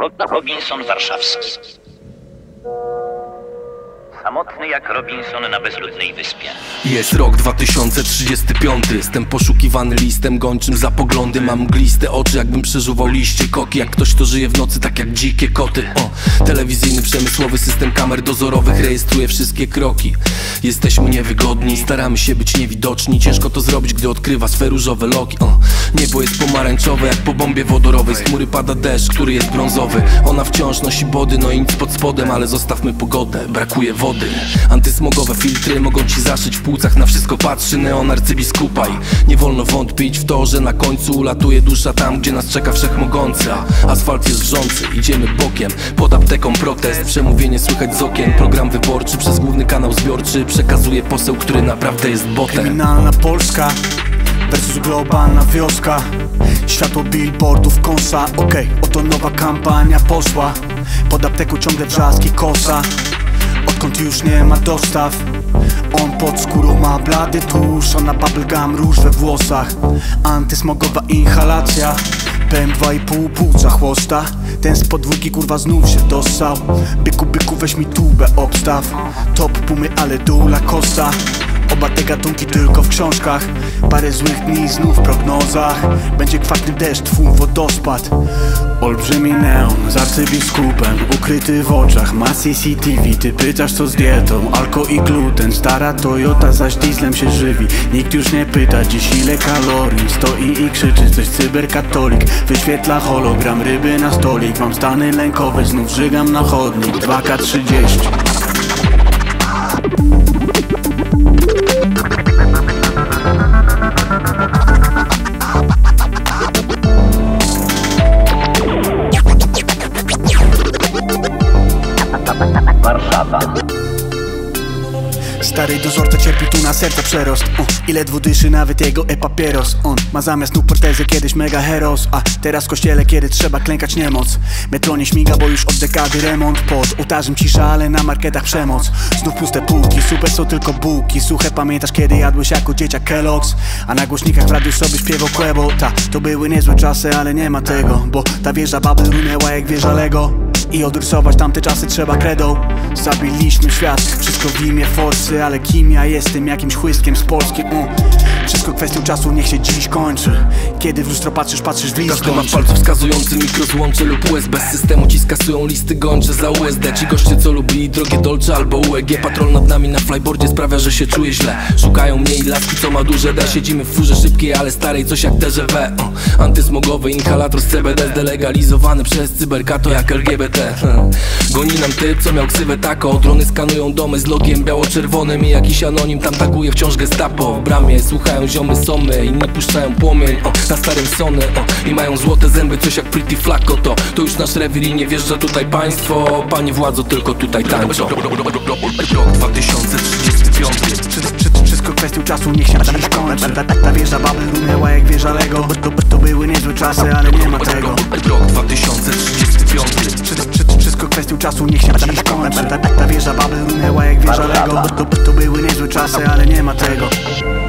Robinson Warszawski. Samotny jak Robinson na bezludnej wyspie. Jest rok 2035. Jestem poszukiwany listem gończym za poglądy. Mam mgliste oczy, jakbym przeżuwał liście koki. Jak ktoś, kto żyje w nocy, tak jak dzikie koty. Telewizyjny, przemysłowy system kamer dozorowych rejestruje wszystkie kroki. Jesteśmy niewygodni, staramy się być niewidoczni. Ciężko to zrobić, gdy odkrywa swe różowe loki. Niebo jest pomarańczowe, jak po bombie wodorowej. Z chmury pada deszcz, który jest brązowy. Ona wciąż nosi body, no i nic pod spodem. Ale zostawmy pogodę, brakuje wody. Antysmogowe filtry mogą ci zaszyć w płucach. Na wszystko patrzy neon arcybiskupa. I nie wolno wątpić w to, że na końcu ulatuje dusza tam, gdzie nas czeka wszechmogący. A asfalt jest wrzący, idziemy bokiem. Pod apteką protest, przemówienie słychać z okien. Program wyborczy przez główny kanał zbiorczy przekazuje poseł, który naprawdę jest botem. Kryminalna Polska versus globalna wioska. Światło billboardów kąsa. Okej, oto nowa kampania poszła. Pod apteką ciągle wrzaski kosa. Odkąd już nie ma dostaw. On pod skórą ma blady tusz, ona bubblegum, róż we włosach. Antysmogowa inhalacja. PM2,5 płuca chłosta. Ten z podwójki kurwa znów się dostał. Byku weź mi tubę obstaw. Top pumy, ale dół Lacosta. Oba te gatunki tylko w książkach. Parę złych dni znów w prognozach. Będzie kwapny deszcz, twój wodospad. Olbrzymi neon z arcybiskupem ukryty w oczach, ma CCTV. Ty pytasz co z dietą, alko i gluten. Stara Toyota zaś dieslem się żywi. Nikt już nie pyta dziś ile kalorii. Stoi i krzyczy coś cyberkatolik. Wyświetla hologram ryby na stolik. Mam stany lękowe, znów żygam na chodnik. 2K30. Warszawa. Stary dozorca cierpi tu na serca przerost. Ile dwudyszy nawet jego e-papieros. On ma zamiast nóg protezę, kiedyś mega heros. A teraz w kościele, kiedy trzeba klękać niemoc. Metro nie śmiga, bo już od dekady remont. Pod ołtarzem cisza, ale na marketach przemoc. Znów puste półki, super są tylko bułki. Suche, pamiętasz kiedy jadłeś jako dzieciak Kellogg's? A na głośnikach w radiu sobie śpiewał Quebo. To były niezłe czasy, ale nie ma tego. Bo ta wieża Babel runęła jak wieża Lego. I odrysować tamte czasy trzeba kredą. Zabiliśmy świat, wszystko w imię forsy. Ale kim ja jestem, jakimś chłystkiem z Polski. Wszystko kwestią czasu, niech się dziś kończy. Kiedy w lustro patrzysz w list. Każdy ma palców wskazujący mikrozłącze lub USB. Z systemu ci skasują listy gończe za USD. Ci goście co lubili drogie Dolce albo UEG. Patrol nad nami na flyboardzie sprawia, że się czuję źle. Szukają mnie i laski co ma duże D. Siedzimy w furze szybkiej, ale starej, coś jak TGV. Antysmogowy inhalator z CBD zdelegalizowany przez cyberkato jak LGBT. Goni nam typ co miał ksywę tako. Drony skanują domy z logiem biało-czerwonym. I jakiś anonim tam taguje wciąż gestapo. W bramie słuchają ziomy somy, inni puszczają płomień na starym Sony. I mają złote zęby, coś jak Pretty Flacco. To już nasz rewir i nie wjeżdża tutaj państwo. Panie władzo, tylko tutaj tańczą. Rok 2035. Wszystko kwestią czasu, niech się dziś kończy. Ta wieża Babel runęła jak wieża Lego. To były niezłe czasy, ale nie ma tego. Rok 2035. Wszystko kwestią czasu, niech się dziś kończy. Ta wieża Babel runęła jak wieża Lego. To były niezłe czasy, ale nie ma tego.